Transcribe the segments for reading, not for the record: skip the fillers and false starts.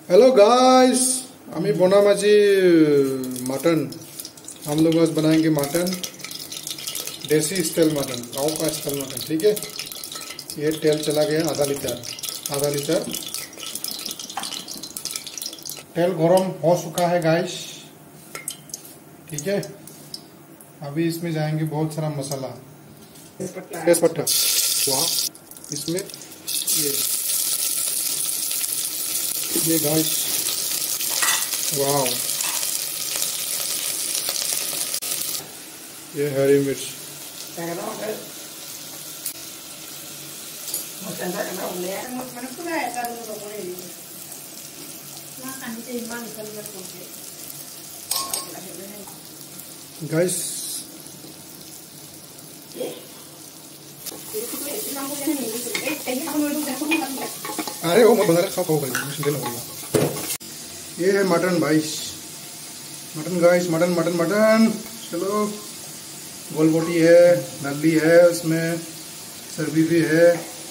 Hello guys, हमें बोना माजी मटन। हम लोग आज बनाएंगे मटन, देसी स्टाइल मटन, गाँव का स्टाइल मटन। ठीक है, ये तेल चला गया आधा लीटर। तेल गरम हो चुका है गाइस। ठीक है, अभी इसमें जाएंगे बहुत सारा मसाला, तेजपत्ता, इसमें ये गाइस, वाह, ये हरी मिर्च, गाइस अरे वो मत बना रहा, खाओ ये है मटन भाई, मटन गाइस, मटन। चलो, गोल बोटी है, नल्ली है, उसमें चर्बी भी है।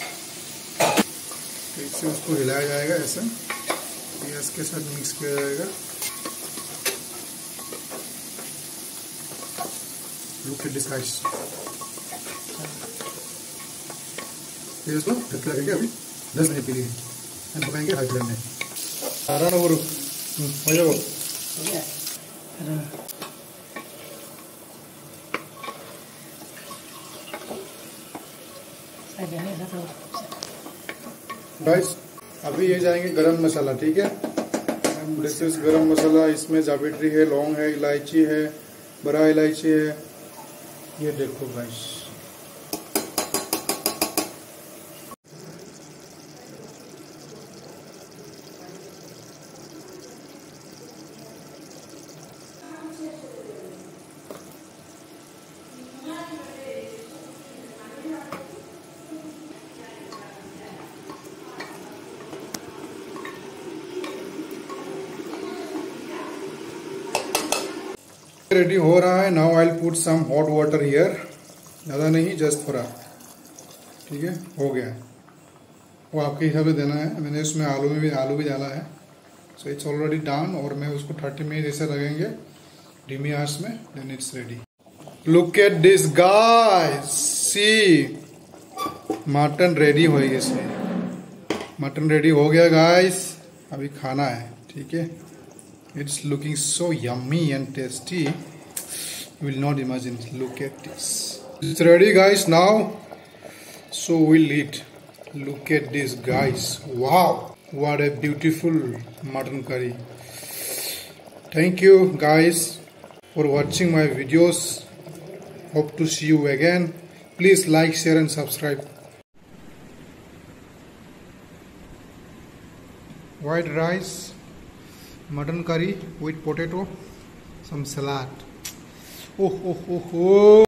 ठीक से उसको हिलाया जाएगा, ऐसे प्याज के साथ मिक्स किया जाएगा। लुक एट दिस गाइस, फिर इसको ढक के रखेंगे अभी 10 मिनट के लिए, हम पकाएंगे हाई फ्लेम में। सारा ना गुरु हो जाओ। गाइस अभी ये जाएंगे गरम मसाला। ठीक है, दिस इज गरम मसाला। इसमें जावित्री है, लौंग है, इलायची है, बड़ा इलायची है। ये देखो गाइस, रेडी हो रहा है। Now I will put some hot water here, ज़्यादा नहीं, जस्ट थोड़ा। ठीक है, हो गया। वो आपके हिसाब से देना है। मैंने उसमें आलू भी डाला है, सो इट्स ऑलरेडी डन। और मैं उसको 30 मिनट ऐसे लगेंगे धीमी आंच में, then it's ready. Look at this guys, see, mutton ready हो गया। इसमें मटन रेडी हो गया गाइस, अभी खाना है। ठीक है, it's looking so yummy and tasty, you will not imagine. Look at this, it's ready guys now, so we'll eat. Look at this guys, wow, what a beautiful mutton curry. Thank you guys for watching my videos, hope to see you again. Please like, share and subscribe. White rice, mutton curry with potato, some salad. Oh.